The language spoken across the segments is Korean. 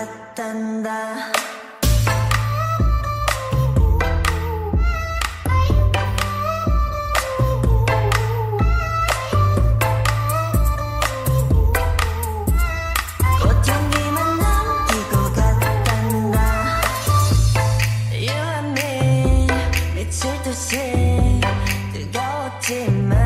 같단다. 꽃향기만 남기고 갔단다. You and me 미칠 듯이 뜨거웠지만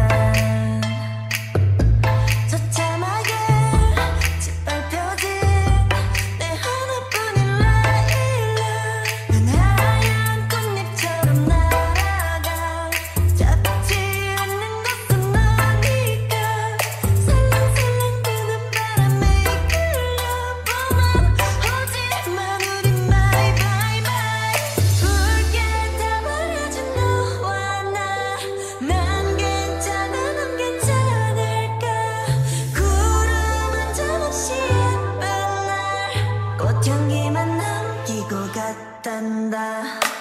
처참하게 짓밟혀진 내 하나뿐인 라일락. 난 하얀 꽃잎처럼 날아가 잡지 않는 것은 너니까. 살랑살랑 부는 바람에 이끌려 뻔한 오지만 우린 my my my. 붉게 타버려진 너와 나. 난 괜찮아 넌 괜찮을까. 구름 한 점 없이 예쁜 날 꽃향기만 남기고 갔단다.